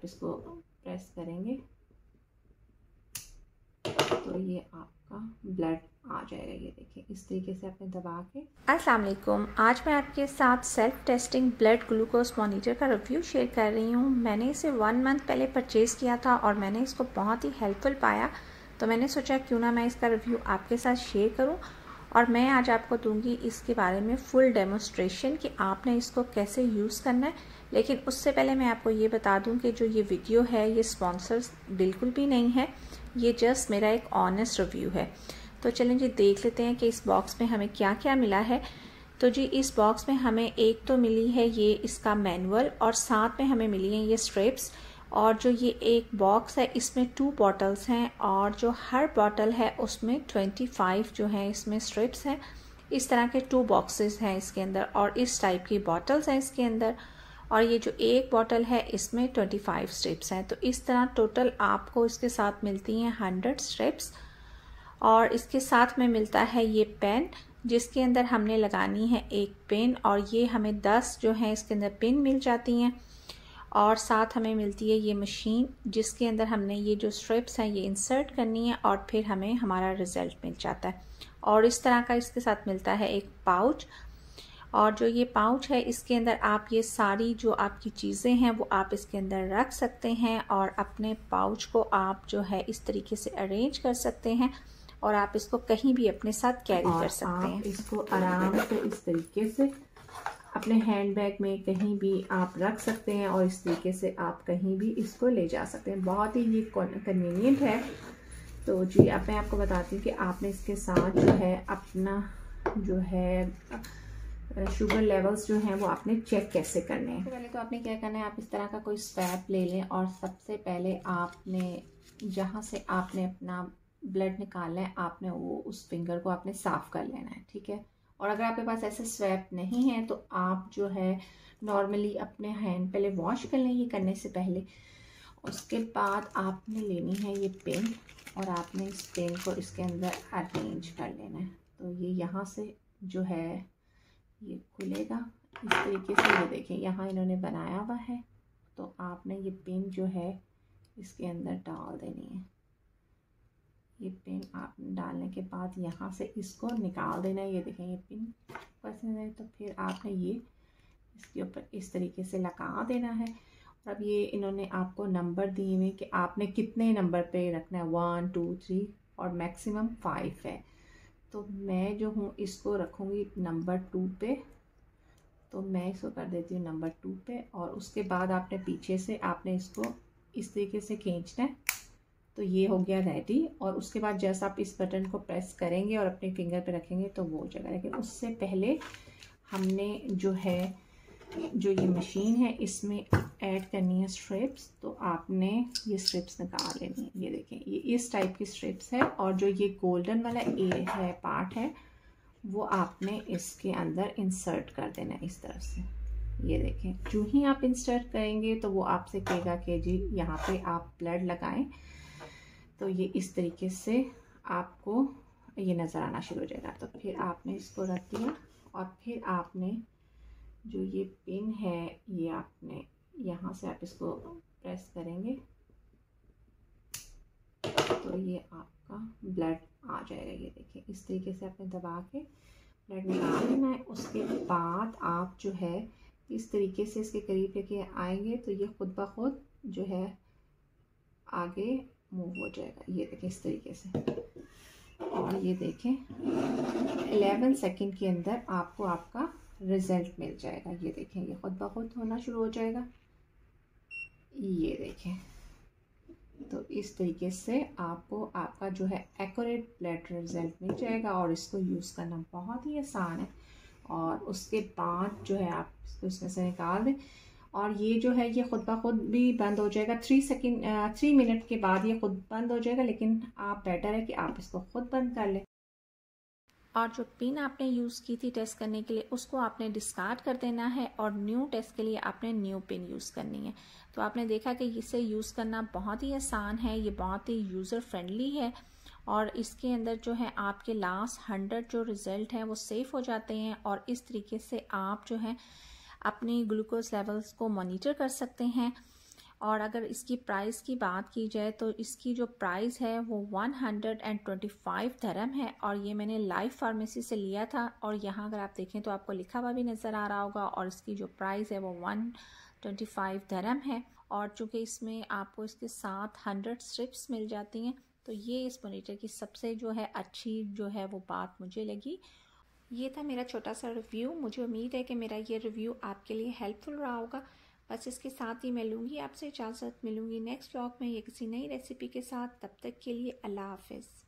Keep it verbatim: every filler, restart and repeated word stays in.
आप इसको प्रेस करेंगे तो ये आपका ब्लड आ जाएगा। ये देखिए इस तरीके से आपने दबा के। अस्सलाम वालेकुम, आज मैं आपके साथ self testing blood glucose monitor का रिव्यू शेयर कर रही हूँ। मैंने इसे वन मंथ पहले परचेज़ किया था और मैंने इसको बहुत ही हेल्पफुल पाया, तो मैंने सोचा क्यों ना मैं इसका रिव्यू आपके साथ शेयर करूँ और मैं आज आपको दूंगी इसके बारे में फुल डेमोस्ट्रेशन कि आपने इसको कैसे यूज़ करना है। लेकिन उससे पहले मैं आपको ये बता दूं कि जो ये वीडियो है ये स्पॉन्सर्स बिल्कुल भी नहीं है, ये जस्ट मेरा एक ऑनेस्ट रिव्यू है। तो चलें जी देख लेते हैं कि इस बॉक्स में हमें क्या क्या मिला है। तो जी इस बॉक्स में हमें एक तो मिली है ये इसका मैनुअल और साथ में हमें मिली हैं ये स्ट्रिप्स, और जो ये एक बॉक्स है इसमें टू बॉटल्स हैं और जो हर बॉटल है उसमें पच्चीस जो है इसमें स्ट्रिप्स हैं। इस तरह के टू बॉक्सेस हैं इसके अंदर और इस टाइप की बॉटल्स हैं इसके अंदर, और ये जो एक बॉटल है इसमें पच्चीस स्ट्रिप्स हैं। तो इस तरह टोटल आपको इसके साथ मिलती हैं हंड्रेड स्ट्रिप्स। और इसके साथ में मिलता है ये पेन जिसके अंदर हमने लगानी है एक पिन, और ये हमें दस जो है इसके अंदर पिन मिल जाती हैं। और साथ हमें मिलती है ये मशीन जिसके अंदर हमने ये जो स्ट्रिप्स हैं ये इंसर्ट करनी है और फिर हमें हमारा रिज़ल्ट मिल जाता है। और इस तरह का इसके साथ मिलता है एक पाउच, और जो ये पाउच है इसके अंदर आप ये सारी जो आपकी चीज़ें हैं वो आप इसके अंदर रख सकते हैं और अपने पाउच को आप जो है इस तरीके से अरेंज कर सकते हैं और आप इसको कहीं भी अपने साथ कैरी कर सकते हैं। इसको आराम से इस तरीके से अपने हैंड बैग में कहीं भी आप रख सकते हैं और इस तरीके से आप कहीं भी इसको ले जा सकते हैं। बहुत ही ये कन्वीनियंट है। तो जी अब मैं आपको बताती हूँ कि आपने इसके साथ जो है अपना जो है शुगर लेवल्स जो हैं वो आपने चेक कैसे करने हैं। तो पहले तो आपने क्या करना है, आप इस तरह का कोई स्वैप ले लें और सबसे पहले आपने जहाँ से आपने अपना ब्लड निकालना है आपने वो उस फिंगर को आपने साफ़ कर लेना है, ठीक है। और अगर आपके पास ऐसे स्वैप नहीं है तो आप जो है नॉर्मली अपने हैंड पहले वॉश कर लें ये करने से पहले। उसके बाद आपने लेनी है ये पेन और आपने इस पेन को इसके अंदर अरेंज कर लेना है। तो ये यहाँ से जो है ये खुलेगा इस तरीके से। ये देखें यहाँ इन्होंने बनाया हुआ है, तो आपने ये पेन जो है इसके अंदर डाल देनी है। ये पिन आपने डालने के बाद यहाँ से इसको निकाल देना है। ये देखें ये पिन पसंद है तो फिर आपने ये इसके ऊपर इस तरीके से लगा देना है। और अब ये इन्होंने आपको नंबर दिए हुए कि आपने कितने नंबर पे रखना है, वन टू थ्री और मैक्सिमम फाइव है। तो मैं जो हूँ इसको रखूँगी नंबर टू पे, तो मैं इसको कर देती हूँ नंबर टू पे। और उसके बाद आपने पीछे से आपने इसको इस तरीके से खींचना है। तो ये हो गया रेडी। और उसके बाद जैसे आप इस बटन को प्रेस करेंगे और अपने फिंगर पे रखेंगे तो वो हो जाएगा। लेकिन उससे पहले हमने जो है जो ये मशीन है इसमें ऐड करनी है स्ट्रिप्स। तो आपने ये स्ट्रिप्स निकाल लेनी है। ये देखें ये इस टाइप की स्ट्रिप्स है और जो ये गोल्डन वाला ए है पार्ट है वो आपने इसके अंदर इंसर्ट कर देना है इस तरफ से। ये देखें जो ही आप इंसर्ट करेंगे तो वो आपसे कहेगा कि जी यहाँ पे आप ब्लड लगाएं। तो ये इस तरीके से आपको ये नज़र आना शुरू हो जाएगा। तो फिर आपने इसको रख दिया और फिर आपने जो ये पिन है ये आपने यहाँ से आप इसको प्रेस करेंगे तो ये आपका ब्लड आ जाएगा। ये देखिए इस तरीके से आपने दबा के ब्लड निकाल लेना है। उसके बाद आप जो है इस तरीके से इसके करीब लेके आएंगे तो ये खुद ब खुद जो है आगे मूव हो जाएगा। ये देखें इस तरीके से। और ये देखें ग्यारह सेकंड के अंदर आपको आपका रिज़ल्ट मिल जाएगा। ये देखें ये खुद ब खुद होना शुरू हो जाएगा। ये देखें तो इस तरीके से आपको आपका जो है एक्यूरेट ब्लड रिज़ल्ट मिल जाएगा और इसको यूज़ करना बहुत ही आसान है। और उसके बाद जो है आप इसको इसमें से निकाल दें और ये जो है ये खुद ब खुद भी बंद हो जाएगा। थ्री सेकेंड थ्री मिनट के बाद ये खुद बंद हो जाएगा, लेकिन आप बेटर है कि आप इसको खुद बंद कर लें। और जो पिन आपने यूज़ की थी टेस्ट करने के लिए उसको आपने डिस्कार्ड कर देना है और न्यू टेस्ट के लिए आपने न्यू पिन यूज़ करनी है। तो आपने देखा कि इसे यूज़ करना बहुत ही आसान है, ये बहुत ही यूज़र फ्रेंडली है और इसके अंदर जो है आपके लास्ट हंड्रेड जो रिज़ल्ट हैं वो सेव हो जाते हैं और इस तरीके से आप जो है अपनी ग्लूकोज लेवल्स को मॉनिटर कर सकते हैं। और अगर इसकी प्राइस की बात की जाए तो इसकी जो प्राइस है वो वन हंड्रेड ट्वेंटी फाइव दरम है और ये मैंने लाइफ फार्मेसी से लिया था। और यहाँ अगर आप देखें तो आपको लिखा हुआ भी नज़र आ रहा होगा और इसकी जो प्राइस है वो वन ट्वेंटी फाइव दरम है। और चूँकि इसमें आपको इसके साथ हंड्रेड स्ट्रिप्स मिल जाती हैं तो ये इस मॉनिटर की सबसे जो है अच्छी जो है वो बात मुझे लगी। ये था मेरा छोटा सा रिव्यू। मुझे उम्मीद है कि मेरा ये रिव्यू आपके लिए हेल्पफुल रहा होगा। बस इसके साथ ही मैं लूँगी आपसे इजाज़त, मिलूँगी नेक्स्ट व्लॉग में ये किसी नई रेसिपी के साथ। तब तक के लिए अल्लाह हाफ़िज़।